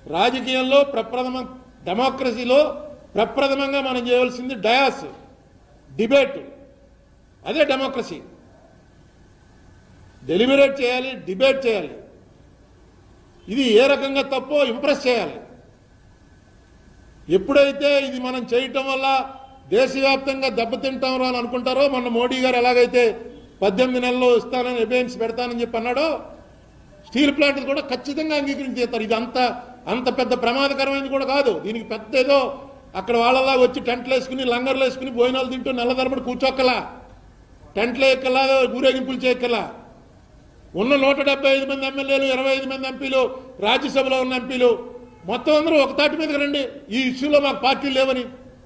రాజకీయంలో డెమోక్రసీలో ప్రప్రథమంగా మనం చేయవలసింది డయాస్, డిబేట్. అదే డెమోక్రసీ. డెలిబరేట్ చేయాలి, డిబేట్ చేయాలి. ఇది ఏ రకంగా తప్పో ఇంప్రెస్ చేయాలి. ఎప్పుడైతే ఇది మనం చేయటం వల్ల దేశవ్యాప్తంగా దెబ్బతింటాం అని అనుకుంటారో, మొన్న మోడీ గారు ఎలాగైతే 18 నెలల్లో ఇస్తానని ఎబియన్స్ పెడతానని చెప్పి అన్నాడో, స్టీల్ ప్లాంట్ కూడా ఖచ్చితంగా అంగీకరించి చేస్తారు. ఇది అంత పెద్ద ప్రమాదకరమైనది కూడా కాదు. దీనికి పెద్ద ఏదో అక్కడ వాళ్ళలా వచ్చి టెంట్లు వేసుకుని లంగర్లు వేసుకుని భోజనాలు తింటూ నెల తరబడి కూర్చోక్కలా, టెంట్లు ఎక్కలా, ఊరేగింపులు చేయక్కలా. ఉన్న 175 మంది ఎమ్మెల్యేలు, 25 మంది ఎంపీలు, రాజ్యసభలో ఉన్న ఎంపీలు మొత్తం అందరూ ఒక తాటి మీదకి రండి. ఈ ఇష్యూలో మాకు పార్టీలు లేవని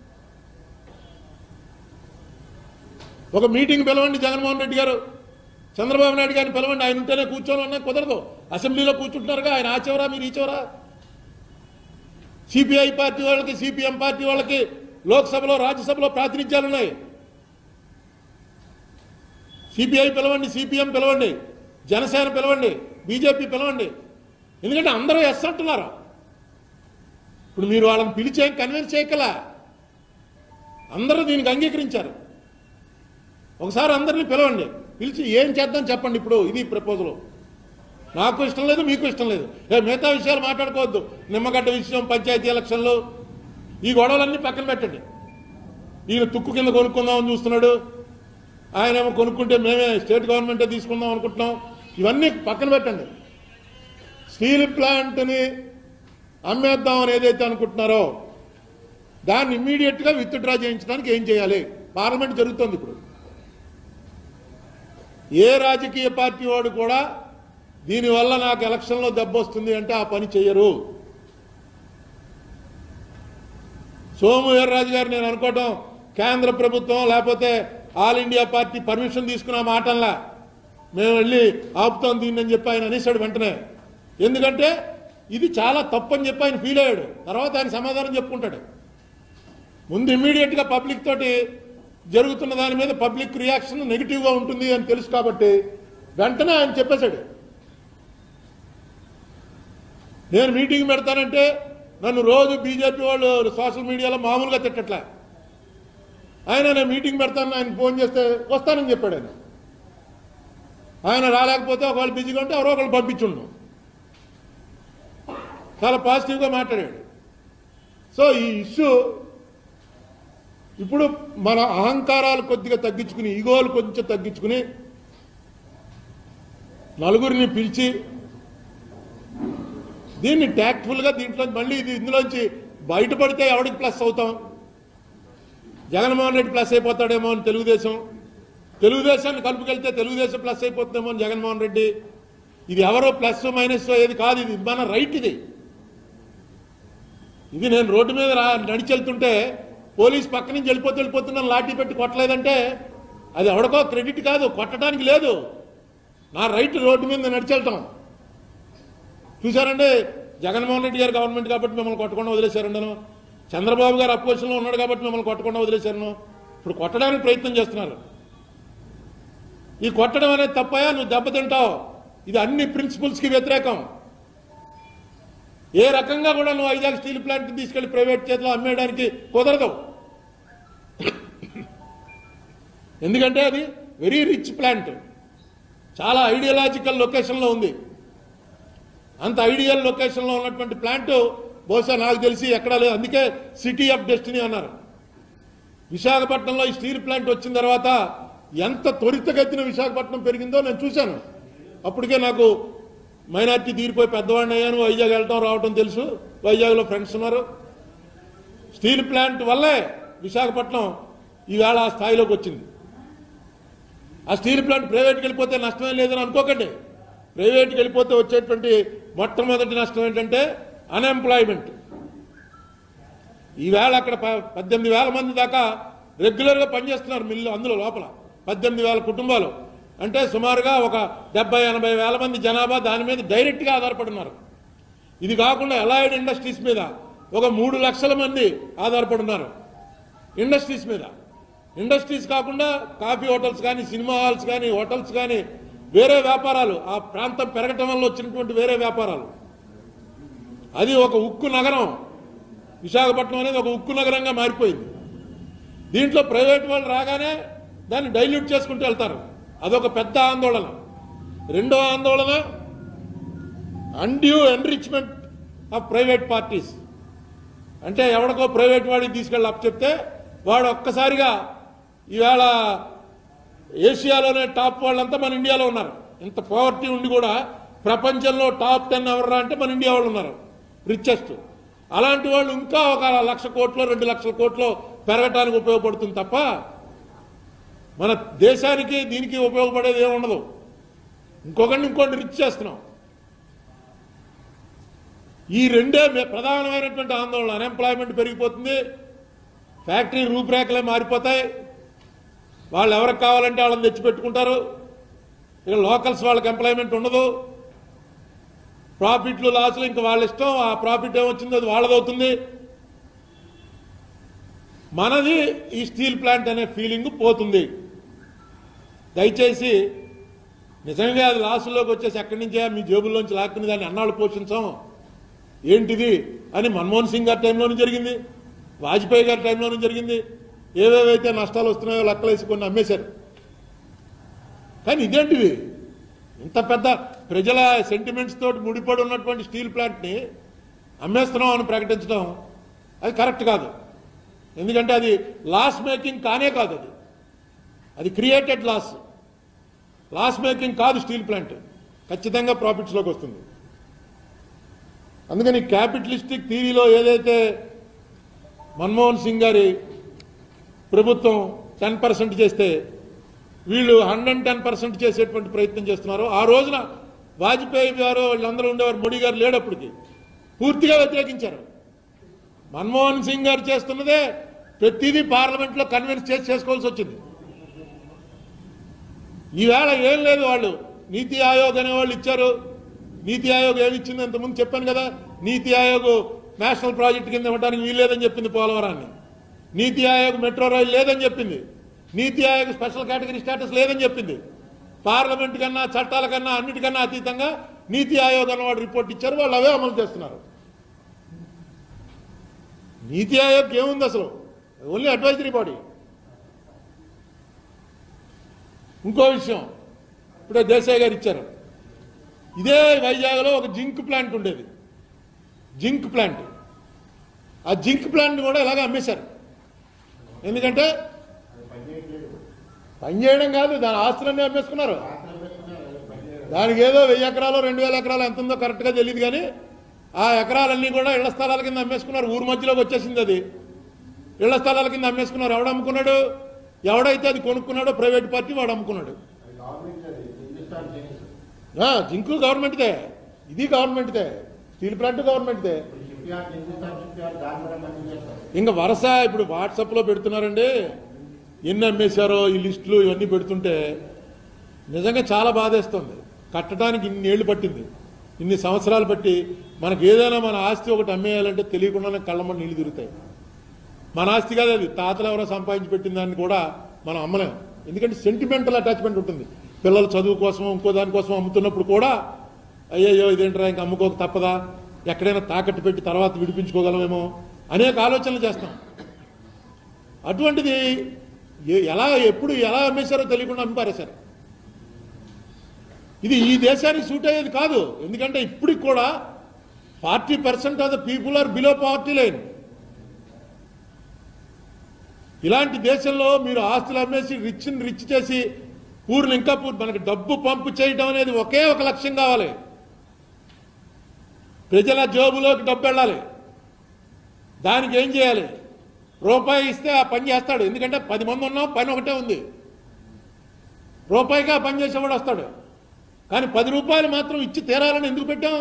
ఒక మీటింగ్ పిలవండి. జగన్మోహన్ రెడ్డి గారు, చంద్రబాబు నాయుడు గారిని పిలవండి. ఆయన ఉంటేనే కూర్చొని ఉన్నా కుదరదు. అసెంబ్లీలో కూర్చుంటున్నారుగా, ఆయన ఆ చివరా మీరు ఈ చివరా. సిపిఐ పార్టీ వాళ్ళకి, సిపిఎం పార్టీ వాళ్ళకి లోక్సభలో, రాజ్యసభలో ప్రాతినిధ్యాలు ఉన్నాయి. సిపిఐ పిలవండి, సిపిఎం పిలవండి, జనసేన పిలవండి, బీజేపీ పిలవండి. ఎందుకంటే అందరూ ఎస్ అంటున్నారు. ఇప్పుడు మీరు వాళ్ళని పిలిచే కన్విన్స్ చేయకలా, అందరూ దీనికి అంగీకరించారు. ఒకసారి అందరినీ పిలవండి, పిలిచి ఏం చేద్దాం చెప్పండి. ఇప్పుడు ఇది ప్రపోజల్. నాకు ఇష్టం లేదు, మీకు ఇష్టం లేదు, మిగతా విషయాలు మాట్లాడుకోవద్దు. నిమ్మగడ్డ విషయం, పంచాయతీ ఎలక్షన్లు, ఈ గొడవలన్నీ పక్కన పెట్టండి. ఈయన తుక్కు కింద కొనుక్కుందామని చూస్తున్నాడు, ఆయనేమో కొనుక్కుంటే మేమే స్టేట్ గవర్నమెంటే తీసుకుందాం అనుకుంటున్నాం. ఇవన్నీ పక్కన పెట్టండి. స్టీల్ ప్లాంట్ని అమ్మేద్దామని ఏదైతే అనుకుంటున్నారో దాన్ని ఇమ్మీడియట్గా విత్డ్రా చేయించడానికి ఏం చేయాలి? పార్లమెంట్ జరుగుతోంది ఇప్పుడు. ఏ రాజకీయ పార్టీ వాడు కూడా దీనివల్ల నాకు ఎలక్షన్లో దెబ్బ వస్తుంది అంటే ఆ పని చేయరు. సోము వీర్రాజు గారు నేను అనుకోవటం కేంద్ర ప్రభుత్వం లేకపోతే ఆల్ ఇండియా పార్టీ పర్మిషన్ తీసుకున్న మాటల్లా మేము వెళ్ళి ఆపుతాం దీన్ని అని చెప్పి ఆయన అనేసాడు వెంటనే. ఎందుకంటే ఇది చాలా తప్పని చెప్పి ఆయన ఫీల్ అయ్యాడు. తర్వాత ఆయన సమాధానం చెప్పుకుంటాడు. ముందు ఇమ్మీడియట్గా పబ్లిక్ తోటి జరుగుతున్న దాని మీద పబ్లిక్ రియాక్షన్ నెగిటివ్గా ఉంటుంది అని తెలుసు కాబట్టి వెంటనే ఆయన చెప్పేశాడు, నేను మీటింగ్ పెడతానంటే నన్ను రోజు బీజేపీ వాళ్ళు సోషల్ మీడియాలో మామూలుగా తిట్టట్లే. ఆయన నేను మీటింగ్ పెడతాను, ఆయన ఫోన్ చేస్తే వస్తానని చెప్పాడు. ఆయన రాలేకపోతే ఒకవేళ బిజీగా ఉంటే ఎవరో ఒకళ్ళు పంపించుండు. చాలా పాజిటివ్గా మాట్లాడాడు. సో ఈ ఇష్యూ ఇప్పుడు మన అహంకారాలు కొద్దిగా తగ్గించుకుని, ఈగోలు కొంచెం తగ్గించుకుని నలుగురిని పిలిచి దీన్ని ట్యాక్ట్ఫుల్గా దీంట్లో మళ్ళీ ఇందులోంచి బయటపడితే ఎవరికి ప్లస్ అవుతాం? జగన్మోహన్ రెడ్డి ప్లస్ అయిపోతాడేమో అని తెలుగుదేశాన్ని కలుపుకెళ్తే తెలుగుదేశం ప్లస్ అయిపోతుందేమో అని జగన్మోహన్ రెడ్డి. ఇది ఎవరో ప్లస్ మైనస్ ఏది కాదు, ఇది మన రైట్. ఇది నేను రోడ్డు మీద నడిచి వెళ్తుంటే పోలీస్ పక్క నుంచి వెళ్ళిపోతున్నాను లాఠీ పెట్టి కొట్టలేదంటే అది ఎవరికో క్రెడిట్ కాదు, కొట్టడానికి లేదు. నా రైట్ రోడ్డు మీద నడిచి వెళ్తాం. చూశారండి, జగన్మోహన్ రెడ్డి గారు గవర్నమెంట్ కాబట్టి మిమ్మల్ని కొట్టకుండా వదిలేశారండి. చంద్రబాబు గారు అపోజిషన్లో ఉన్నాడు కాబట్టి మిమ్మల్ని కొట్టకుండా వదిలేశారు. ఇప్పుడు కొట్టడానికి ప్రయత్నం చేస్తున్నారు. ఈ కొట్టడం అనేది తప్పయా? నువ్వు దెబ్బతింటావు. ఇది అన్ని ప్రిన్సిపల్స్కి వ్యతిరేకం. ఏ రకంగా కూడా నువ్వు వైజాగ్ స్టీల్ ప్లాంట్ తీసుకెళ్లి ప్రైవేట్ చేతిలో అమ్మేయడానికి కుదరదు. ఎందుకంటే అది వెరీ రిచ్ ప్లాంట్, చాలా ఐడియాలజికల్ లొకేషన్లో ఉంది. అంత ఐడియల్ లొకేషన్లో ఉన్నటువంటి ప్లాంట్ బహుశా నాకు తెలిసి ఎక్కడా లేదు. అందుకే సిటీ ఆఫ్ డెస్టినీ అన్నారు. విశాఖపట్నంలో ఈ స్టీల్ ప్లాంట్ వచ్చిన తర్వాత ఎంత త్వరితగతిన విశాఖపట్నం పెరిగిందో నేను చూశాను. అప్పటికే నాకు మైనార్టీ తీరిపోయి పెద్దవాడిని అయ్యాను. వైజాగ్ వెళ్ళటం రావటం తెలుసు. వైజాగ్లో ఫ్రెండ్స్ ఉన్నారు. స్టీల్ ప్లాంట్ వల్లే విశాఖపట్నం ఈవేళ ఆ స్థాయిలోకి వచ్చింది. ఆ స్టీల్ ప్లాంట్ ప్రైవేట్కి వెళ్ళిపోతే నష్టమే లేదని అనుకోకండి. ప్రైవేట్కి వెళ్ళిపోతే వచ్చేటువంటి మొట్టమొదటి నష్టం ఏంటంటే అన్ఎంప్లాయ్మెంట్. ఈవేళ అక్కడ 18,000 మంది దాకా రెగ్యులర్గా పనిచేస్తున్నారు మిల్లు. అందులో లోపల 18,000 కుటుంబాలు అంటే సుమారుగా ఒక 70-80 వేల మంది జనాభా దాని మీద డైరెక్ట్గా ఆధారపడున్నారు. ఇది కాకుండా అలైడ్ ఇండస్ట్రీస్ మీద ఒక 3 లక్షల మంది ఆధారపడున్నారు ఇండస్ట్రీస్ మీద. ఇండస్ట్రీస్ కాకుండా కాఫీ హోటల్స్ కానీ, సినిమా హాల్స్ కానీ, హోటల్స్ కానీ, వేరే వ్యాపారాలు, ఆ ప్రాంతం పెరగటం వల్ల వచ్చినటువంటి వేరే వ్యాపారాలు. అది ఒక ఉక్కు నగరం. విశాఖపట్నం అనేది ఒక ఉక్కు నగరంగా మారిపోయింది. దీంట్లో ప్రైవేట్ వాళ్ళు రాగానే దాన్ని డైల్యూట్ చేసుకుంటూ వెళ్తారు. అదొక పెద్ద ఆందోళన. రెండో ఆందోళన undue enrichment of private parties. అంటే ఎవడికో ప్రైవేట్ వాడికి తీసుకెళ్ళి అప్పచెప్తే వాడు ఒక్కసారిగా ఈవేళ ఏషియాలోనే టాప్ వాళ్ళంతా మన ఇండియాలో ఉన్నారు. ఇంత పవర్టీ ఉండి కూడా ప్రపంచంలో టాప్ 10 ఎవర్రా అంటే మన ఇండియా వాళ్ళు ఉన్నారు, రిచెస్ట్. అలాంటి వాళ్ళు ఇంకా ఒక 1,00,000 కోట్లు 2 లక్షల కోట్లు పెరగటానికి ఉపయోగపడుతుంది తప్ప మన దేశానికి దీనికి ఉపయోగపడేది ఏముండదు. ఇంకోటి రిచ్ చేస్తున్నాం. ఈ రెండే ప్రధానమైనటువంటి ఆందోళన. అన్ఎంప్లాయ్మెంట్ పెరిగిపోతుంది, ఫ్యాక్టరీ రూపురేఖలే మారిపోతాయి, వాళ్ళు ఎవరికి కావాలంటే వాళ్ళని తెచ్చిపెట్టుకుంటారు, ఇక లోకల్స్ వాళ్ళకి ఎంప్లాయ్మెంట్ ఉండదు, ప్రాఫిట్లు లాసులు ఇంకా వాళ్ళ ఇష్టం, ఆ ప్రాఫిట్ ఏమొచ్చిందో అది వాళ్ళదవుతుంది. మనది ఈ స్టీల్ ప్లాంట్ అనే ఫీలింగ్ పోతుంది. దయచేసి నిజంగా అది లాసుల్లోకి వచ్చేసి ఎక్కడి నుంచే మీ జేబుల్లోంచి లాక్కుని దాన్ని అన్నాళ్ళు పోషించాం ఏంటిది అని మన్మోహన్ సింగ్ గారి టైంలోనూ జరిగింది, వాజ్పేయి గారి టైంలోనూ జరిగింది. ఏవేవైతే నష్టాలు వస్తున్నాయో లెక్కలేసి కొన్ని అమ్మేశారు. కానీ ఇదేంటివి ఇంత పెద్ద ప్రజల సెంటిమెంట్స్ తోటి ముడిపడి ఉన్నటువంటి స్టీల్ ప్లాంట్ని అమ్మేస్తున్నాం అని ప్రకటించడం అది కరెక్ట్ కాదు. ఎందుకంటే అది లాస్ మేకింగ్ కానే కాదు, అది క్రియేటెడ్ లాస్ మేకింగ్ కాదు. స్టీల్ ప్లాంట్ ఖచ్చితంగా ప్రాఫిట్స్లోకి వస్తుంది. అందుకని క్యాపిటలిస్టిక్ థియరీలో ఏదైతే మన్మోహన్ సింగ్ గారి ప్రభుత్వం 10% చేస్తే వీళ్ళు 110% చేసేటువంటి ప్రయత్నం చేస్తున్నారు. ఆ రోజున వాజ్పేయి గారు వీళ్ళందరూ ఉండేవారు, మోడీ గారు లేడప్పటికి పూర్తిగా వ్యతిరేకించారు. మన్మోహన్ సింగ్ గారు చేస్తున్నదే ప్రతిదీ పార్లమెంట్లో కన్విన్స్ చేసుకోవాల్సి వచ్చింది. ఈవేళ ఏం లేదు, వాళ్ళు నీతి ఆయోగ్ అనే వాళ్ళు ఇచ్చారు. నీతి ఆయోగ్ ఏమి ఇచ్చింది అంతకుముందు చెప్పాను కదా. నీతి ఆయోగ్ నేషనల్ ప్రాజెక్ట్ కింద ఇవ్వడానికి వీల్లేదని చెప్పింది పోలవరాన్ని. నీతి ఆయోగ్ మెట్రో రైలు లేదని చెప్పింది. నీతి ఆయోగ్ స్పెషల్ కేటగిరీ స్టేటస్ లేదని చెప్పింది. పార్లమెంట్ కన్నా చట్టాల కన్నా అన్నిటికన్నా అతీతంగా నీతి ఆయోగ్ అన్నవాడు రిపోర్ట్ ఇచ్చారు, వాళ్ళు అవే అమలు చేస్తున్నారు. నీతి ఆయోగ్ ఏముంది అసలు, ఓన్లీ అడ్వైజరీ బాడీ. ఇంకో విషయం ఇప్పుడే దేశాయ్ గారు ఇచ్చారు. ఇదే వైజాగ్లో ఒక జింక్ ప్లాంట్ ఉండేది, జింక్ ప్లాంట్. ఆ జింక్ ప్లాంట్ కూడా ఇలాగే అమ్మేశారు. ఎందుకంటే పనిచేయడం కాదు, దాని ఆస్తులన్నీ అమ్మేసుకున్నారు. దానికి ఏదో 1000 ఎకరాలు 2000 ఎకరాలు ఎంత ఉందో కరెక్ట్గా తెలియదు, కానీ ఆ ఎకరాలన్నీ కూడా ఇళ్ల స్థలాల కింద అమ్మేసుకున్నారు. ఊరు మధ్యలోకి వచ్చేసింది అది, ఇళ్ల స్థలాల కింద అమ్మేసుకున్నారు. ఎవడు అమ్ముకున్నాడు? ఎవడైతే అది కొనుక్కున్నాడో ప్రైవేట్ పార్టీ వాడు అమ్ముకున్నాడు. జింకు గవర్నమెంట్దే, ఇది గవర్నమెంట్దే, స్టీల్ ప్లాంట్ గవర్నమెంట్దే. ఇంకా వరుస ఇప్పుడు వాట్సాప్లో పెడుతున్నారండి, ఎన్ని అమ్మేశారో ఈ లిస్టులు ఇవన్నీ పెడుతుంటే నిజంగా చాలా బాధేస్తుంది. కట్టడానికి ఇన్ని ఏళ్ళు పట్టింది, ఇన్ని సంవత్సరాలు బట్టి మనకు ఏదైనా మన ఆస్తి ఒకటి అమ్మేయాలంటే తెలియకుండానే కళ్ళమ్మని నీళ్ళు తిరుగుతాయి. మన ఆస్తి కాదు అది, తాతలు ఎవరో సంపాదించి పెట్టిన దాన్ని కూడా మనం అమ్మలేం. ఎందుకంటే సెంటిమెంటల్ అటాచ్మెంట్ ఉంటుంది. పిల్లల చదువు కోసం ఇంకో దానికోసం అమ్ముతున్నప్పుడు కూడా అయ్యయ్యో ఇదేంట్రా ఇంకా అమ్ముకోక తప్పదా, ఎక్కడైనా తాకట్టు పెట్టి తర్వాత విడిపించుకోగలమేమో అనేక ఆలోచనలు చేస్తాం. అటువంటిది ఎప్పుడు ఎలా అమ్మేశారో తెలియకుండా అమ్మిపారేశారు. ఇది ఈ దేశానికి సూట్ అయ్యేది కాదు. ఎందుకంటే ఇప్పటికి కూడా 40% of the people are below poverty line. ఇలాంటి దేశంలో మీరు ఆస్తులు అమ్మేసి రిచ్ చేసి పూర్లు ఇంకా మనకి డబ్బు పంపు చేయడం అనేది ఒకే ఒక లక్ష్యం కావాలి. ప్రజల జేబులోకి డబ్బు వెళ్ళాలి. దానికి ఏం చేయాలి? రూపాయి ఇస్తే ఆ పని చేస్తాడు. ఎందుకంటే 10 మంది ఉన్నాం, పని ఒకటే ఉంది. రూపాయిగా పని చేసేవాడు వస్తాడు. కానీ 10 రూపాయలు మాత్రం ఇచ్చి తీరాలని ఎందుకు పెట్టాం?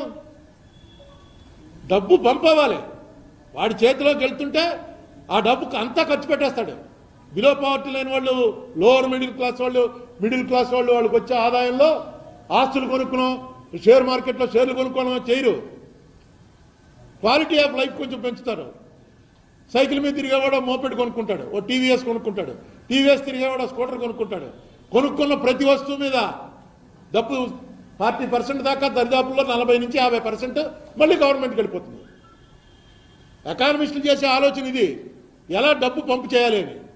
డబ్బు పంపవాలి. వాడి చేతిలోకి వెళ్తుంటే ఆ డబ్బుకు అంతా ఖర్చు పెట్టేస్తాడు. బిలో పావర్టీ లేని వాళ్ళు, లోవర్ మిడిల్ క్లాస్ వాళ్ళు, మిడిల్ క్లాస్ వాళ్ళు వాళ్ళకి వచ్చే ఆదాయంలో ఆస్తులు కొనుక్కున్నాం, షేర్ మార్కెట్లో షేర్లు కొనుక్కోవడం చేయరు. క్వాలిటీ ఆఫ్ లైఫ్ కొంచెం పెంచుతారు. సైకిల్ మీద తిరిగేవాడు మోపెడ్ కొనుక్కుంటాడు, ఓ టీవీఎస్ కొనుక్కుంటాడు, టీవీఎస్ తిరిగేవాడు స్కూటర్ కొనుక్కుంటాడు. కొనుక్కున్న ప్రతి వస్తువు మీద డబ్బు 40% దాకా దరిదాపుల్లో 40 నుంచి 50% మళ్ళీ గవర్నమెంట్కి వెళ్ళిపోతుంది. ఎకానమిస్టులు చేసే ఆలోచన ఇది, ఎలా డబ్బు పంపు చేయాలి అని.